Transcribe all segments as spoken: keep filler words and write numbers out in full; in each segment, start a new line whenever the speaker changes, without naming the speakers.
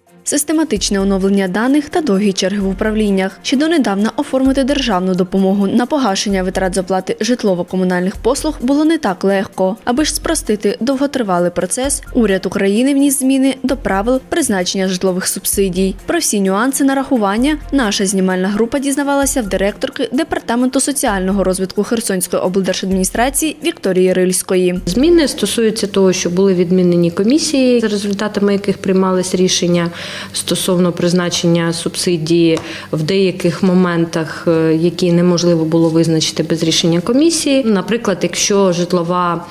Систематичне оновлення даних та довгі черги в управліннях. Ще донедавна оформити державну допомогу на погашення витрат з оплати житлово-комунальних послуг було не так легко. Аби ж спростити довготривалий процес, уряд України вніс зміни до правил призначення житлових субсидій. Про всі нюанси нарахування наша знімальна група дізнавалася в директорки Департаменту соціального розвитку Херсонської облдержадміністрації Вікторії Рильської.
Зміни стосуються того, що були відмінені комісії, за результатами яких приймались рішення стосовно призначення субсидії в деяких моментах, які неможливо було визначити без рішення комісії. Наприклад, якщо житлова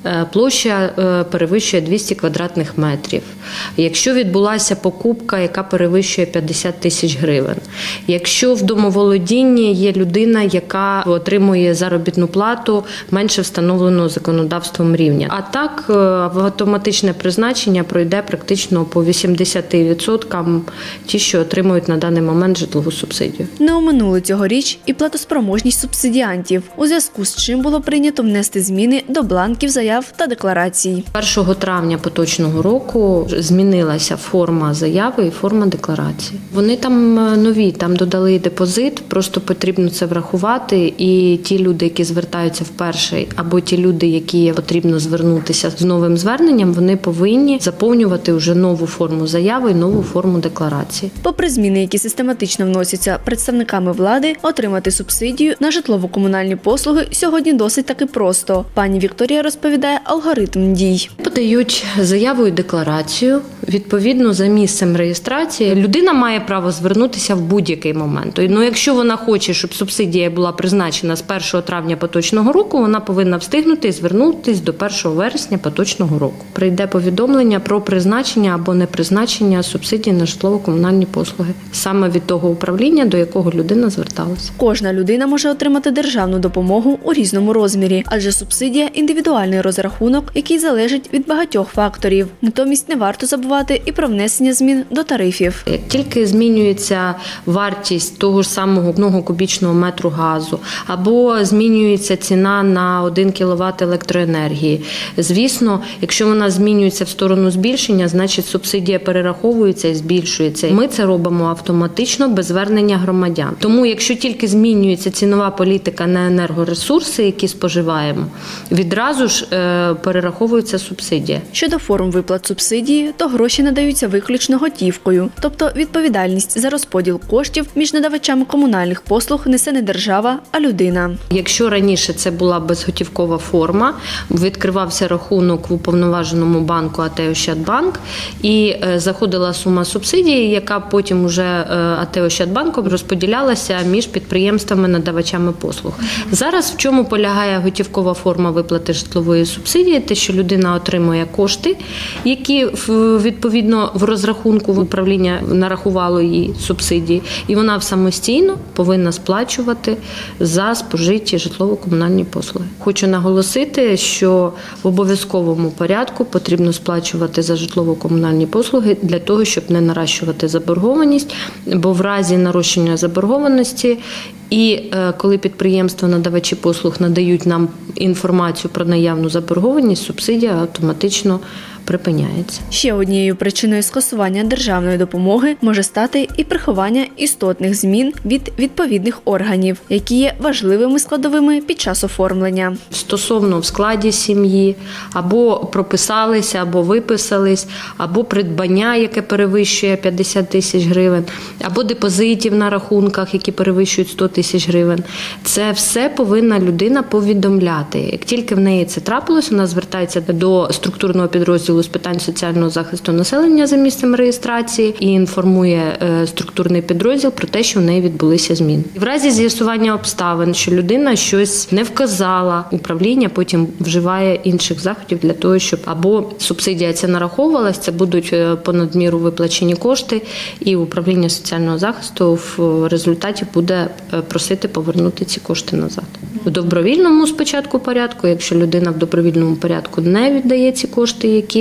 площа перевищує двісті квадратних метрів. Якщо відбулася покупка, яка перевищує п'ятдесят тисяч гривень. Якщо в домоволодінні є людина, яка отримує заробітну плату менше встановленого законодавством рівня. А так, в автоматичне призначення пройде практично по вісімдесят відсотків ті, що отримують на даний момент житлову субсидію.
Не оминули цьогоріч і платоспроможність субсидіантів, у зв'язку з чим було прийнято внести зміни до бланків заяв та декларацій.
першого травня поточного року змінилася форма заяви і форма декларації. Вони там нові, там додали депозит, просто потрібно це врахувати. І ті люди, які звертаються вперше, або ті люди, які потрібно звернутися з новим зверненням, вони повинні заповнювати вже нову форму заяви і нову форму декларації.
Попри зміни, які систематично вносяться представниками влади, отримати субсидію на житлово-комунальні послуги сьогодні досить таки просто. Пані Вікторія розповідає алгоритм дій.
Подають заяву і декларацію. Відповідно, за місцем реєстрації людина має право звернутися в будь-який момент. Ну, якщо вона хоче, щоб субсидія була призначена з першого травня поточного року, вона повинна встигнути і звернутися до першого вересня поточного року. Прийде повідомлення про призначення або непризначення субсидії на житлово-комунальні послуги. Саме від того управління, до якого людина зверталася.
Кожна людина може отримати державну допомогу у різному розмірі, адже субсидія – індивідуальний розрахунок, який залежить від багатьох факторів. Натомість не варто забувати і про внесення змін до тарифів.
Як тільки змінюється вартість того ж самого одного кубічного метру газу, або змінюється ціна на один кіловат електроенергії, звісно, якщо вона змінюється в сторону збільшення, значить субсидія перераховується і збільшується. Ми це робимо автоматично без звернення громадян. Тому, якщо тільки змінюється цінова політика на енергоресурси, які споживаємо, відразу ж перераховується субсидія.
Щодо форм виплат субсидії, то гроші надаються виключно готівкою. Тобто відповідальність за розподіл коштів між надавачами комунальних послуг несе не держава, а людина.
Якщо раніше це була безготівкова форма, відкривався рахунок в уповноваженому банку АТ Ощадбанк і заходила сума субсидії, яка потім уже АТ Ощадбанком розподілялася між підприємствами-надавачами послуг. Зараз в чому полягає готівкова форма виплати житлової субсидії? Те, що людина отримує кошти, які відповідно в розрахунку в управління нарахувало їй субсидії, і вона самостійно повинна сплачувати за спожиті житлово-комунальні послуги. Хочу наголосити, що в обов'язковому порядку потрібно сплачувати за житлово-комунальні послуги для того, щоб не наращувати заборгованість, бо в разі нарощення заборгованості і коли підприємства-надавачі послуг надають нам інформацію про наявну заборгованість, субсидія автоматично припиняється.
Ще однією причиною скасування державної допомоги може стати і приховання істотних змін від відповідних органів, які є важливими складовими під час оформлення.
Стосовно в складі сім'ї, або прописалися, або виписались, або придбання, яке перевищує п'ятдесят тисяч гривень, або депозитів на рахунках, які перевищують сто тисяч гривень. Це все повинна людина повідомляти. Як тільки в неї це трапилось, вона звертається до структурного підрозділу з питань соціального захисту населення за місцем реєстрації і інформує структурний підрозділ про те, що в неї відбулися зміни. В разі з'ясування обставин, що людина щось не вказала, управління потім вживає інших заходів для того, щоб або субсидія ця нараховувалась, це будуть понад міру виплачені кошти, і управління соціального захисту в результаті буде просити повернути ці кошти назад. В добровільному спочатку порядку, якщо людина в добровільному порядку не віддає ці кошти, які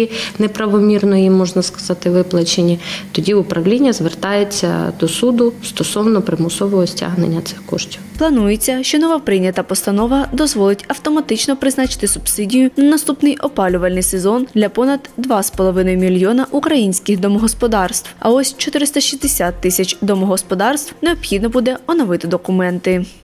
були неправомірно їм, можна сказати, виплачені, тоді управління звертається до суду стосовно примусового стягнення цих коштів.
Планується, що нова прийнята постанова дозволить автоматично призначити субсидію на наступний опалювальний сезон для понад два з половиною мільйона українських домогосподарств. А ось чотириста шістдесят тисяч домогосподарств необхідно буде оновити документи.